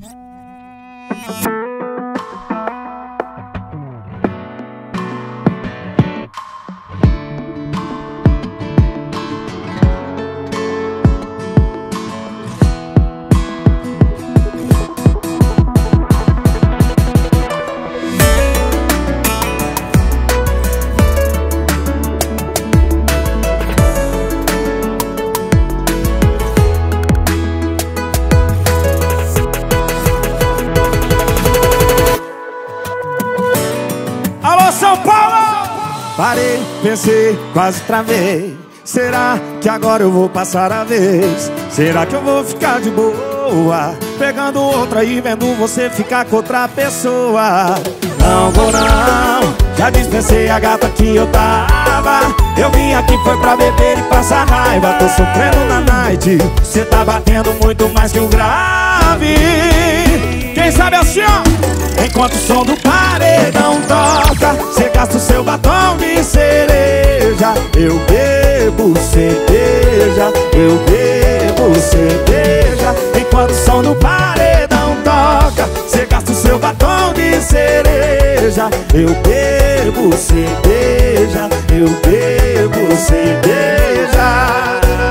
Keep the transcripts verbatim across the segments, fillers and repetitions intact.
São Paulo! Parei, pensei, quase travei. Será que agora eu vou passar a vez? Será que eu vou ficar de boa pegando outra e vendo você ficar com outra pessoa? Não vou não, já dispensei a gata que eu tava. Eu vim aqui foi pra beber e passar raiva. Tô sofrendo na night, cê tá batendo muito mais que o grave. Quem sabe assim, ó? Enquanto o som do paredão toca, cê gasta o seu batom de cereja. Eu bebo cerveja, eu bebo cerveja. Enquanto o som do paredão toca, cê gasta o seu batom de cereja. Eu bebo cerveja, eu bebo cerveja.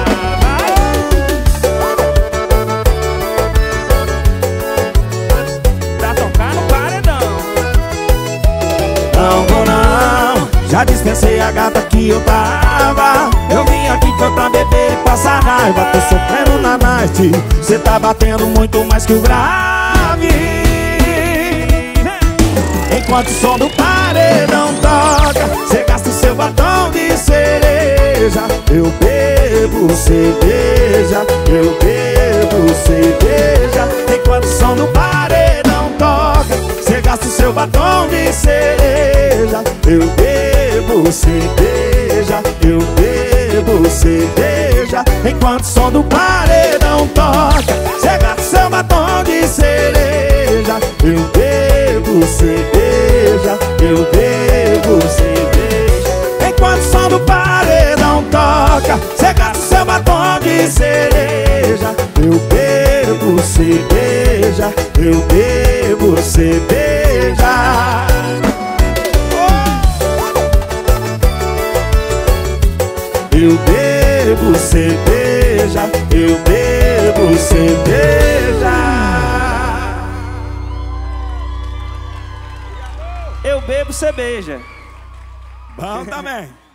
Já dispensei a gata que eu tava. Eu vim aqui foi pra beber e passar raiva. Tô sofrendo na night, cê tá batendo muito mais que o grave. Enquanto o som do paredão toca, cê gasta o seu batom de cereja. Eu bebo cerveja, eu bebo cerveja. Enquanto o som do paredão toca, cê gasta o seu batom de cereja. Eu bebo cerveja, eu bebo cerveja. Enquanto o som do paredão toca, cê gasta o seu batom de cereja. Eu bebo cerveja, eu bebo cerveja. Enquanto o som do paredão toca, cê gasta o seu batom de cereja. Eu bebo cerveja, eu bebo cerveja. Eu bebo cerveja, eu bebo cerveja. Eu bebo cerveja. Bom também.